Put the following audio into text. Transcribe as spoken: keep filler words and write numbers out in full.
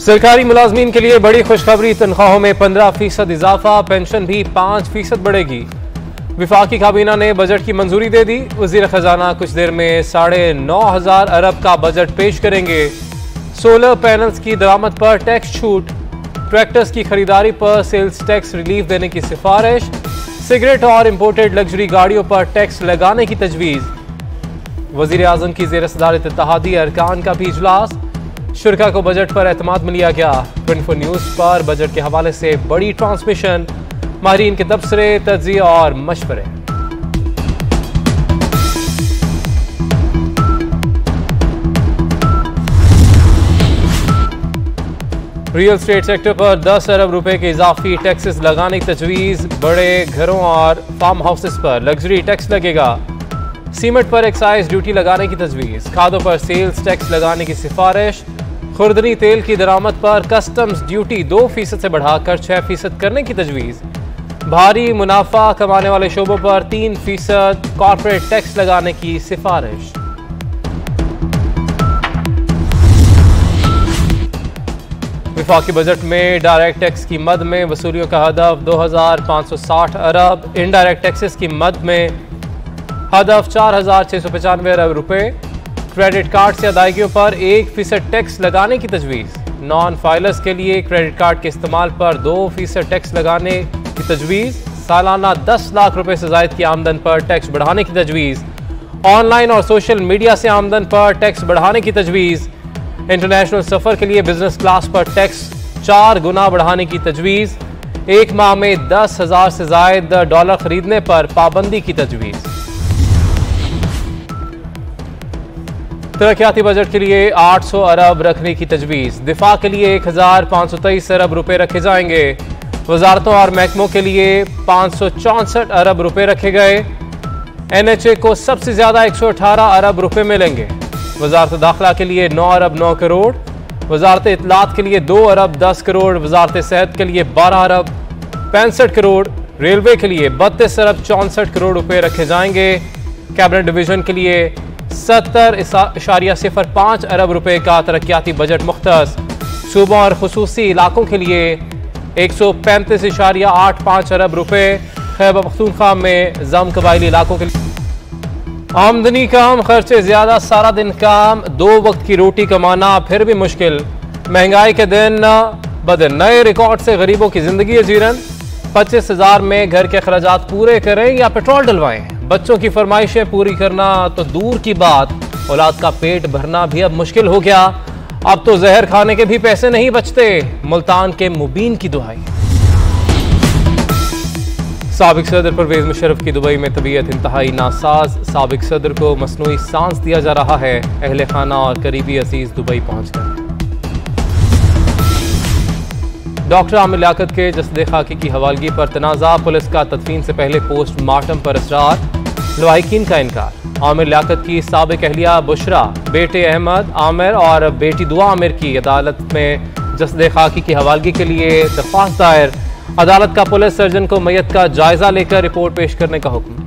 सरकारी मुलाजमीन के लिए बड़ी खुशखबरी, तनख्वाहों में पंद्रह फीसद इजाफा, पेंशन भी पाँच फीसद बढ़ेगी। विफाकी काबीना ने बजट की मंजूरी दे दी। वजीर खजाना कुछ देर में साढ़े नौ हजार अरब का बजट पेश करेंगे। सोलर पैनल्स की दरामद पर टैक्स छूट, ट्रैक्टर्स की खरीदारी पर सेल्स टैक्स रिलीफ देने की सिफारिश, सिगरेट और इम्पोर्टेड लग्जरी गाड़ियों पर टैक्स लगाने की तजवीज़। वजीर आजम की जेर सदारत इत्तेहादी अरकान का भी इजलास, शुरा को बजट पर एतमाद में लिया गया। ट्वेंटी फोर न्यूज़ पर बजट के हवाले से बड़ी ट्रांसमिशन, माहिरीन के तबसरे, तज्जिया और मशवरे। रियल स्टेट सेक्टर पर दस अरब रुपए के इजाफी टैक्सेस लगाने की तजवीज़। बड़े घरों और फार्म हाउसेस पर लग्जरी टैक्स लगेगा। सीमेंट पर एक्साइज ड्यूटी लगाने की तजवीज़। खादों पर सेल्स टैक्स लगाने की सिफारिश। खुर्दनी तेल की दरामद पर कस्टम्स ड्यूटी दो फीसद से बढ़ाकर छह फीसद करने की तजवीज़। भारी मुनाफा कमाने वाले शोबों पर तीन फीसद कॉर्पोरेट टैक्स लगाने की सिफारिश। विफाकी बजट में डायरेक्ट टैक्स की मद में वसूलियों का हदफ दो हजार पाँच सौ साठ अरब, इनडायरेक्ट टैक्सेस की मद में हदफ चार हजार छः सौ पचानवे अरब रुपए। क्रेडिट कार्ड से अदायगियों पर एक फीसद टैक्स लगाने की तजवीज़। नॉन फाइलर्स के लिए क्रेडिट कार्ड के इस्तेमाल पर दो फीसद टैक्स लगाने की तजवीज़। सालाना दस लाख रुपए से ज़ायद की आमदन पर टैक्स बढ़ाने की तजवीज़। ऑनलाइन और सोशल मीडिया से आमदन पर टैक्स बढ़ाने की तजवीज़। इंटरनेशनल सफ़र के लिए बिजनेस क्लास पर टैक्स चार गुना बढ़ाने की तजवीज़। एक माह में दस हजार से ज़ायद डॉलर खरीदने पर पाबंदी की तजवीज़। तरक्याती बजट के लिए आठ सौ अरब रखने की तजवीज़। दिफा के लिए एक हजार पाँच सौ तेईस अरब रुपए रखे जाएंगे। वजारतों और महकमों के लिए पाँच सौ चौंसठ अरब रुपए रखे गए। एन एच ए को सबसे ज्यादा एक सौ अठारह अरब रुपए मिलेंगे। वजारत दाखिला के लिए नौ अरब नौ करोड़, वजारत इत्तलात के लिए दो अरब दस करोड़, वजारत सेहत के लिए बारह अरब पैंसठ करोड़, रेलवे के लिए बत्तीस अरब चौंसठ करोड़ रुपए रखे जाएंगे। कैबिनेट डिवीजन के लिए सत्तर इशारिया सिफर पाँच अरब रुपए का तरक्याती बजट मुख्तस। सूबों और खुसूसी इलाकों के लिए एक सौ पैंतीस इशारिया आठ पाँच अरब रुपए। खैबर पख्तूनख्वा में जम कबायली इलाकों के लिए आमदनी कम, खर्चे ज्यादा, सारा दिन काम, दो वक्त की रोटी कमाना फिर भी मुश्किल। महंगाई के दिन ब दिन नए रिकॉर्ड से गरीबों की जिंदगी अजीरन। पच्चीस हजार में घर के अखराजात पूरे करें या पेट्रोल डलवाएं। बच्चों की फरमाइशें पूरी करना तो दूर की बात, औलाद का पेट भरना भी अब मुश्किल हो गया। अब तो जहर खाने के भी पैसे नहीं बचते। मुल्तान के मुबीन की दुहाई। साबिक सदर परवेज मुशर्रफ की दुबई में तबीयत इंतहाई नासाज। साबिक सदर को मसनूई सांस दिया जा रहा है। अहले खाना और करीबी अजीज दुबई पहुंच गए। डॉक्टर आमिर लियाकत के जसदे खाकी की हवालगी पर तनाज़ा, पुलिस का तदफीन से पहले पोस्टमार्टम पर इसरार, लवाहिकीन का इनकार। आमिर लियाकत की साबिक अहलिया बुशरा, बेटे अहमद आमिर और बेटी दुआ आमिर की अदालत में जसदे खाकी की हवालगी के लिए दरख्वास्त दायर। अदालत का पुलिस सर्जन को मैयत का जायजा लेकर रिपोर्ट पेश करने का हुक्म।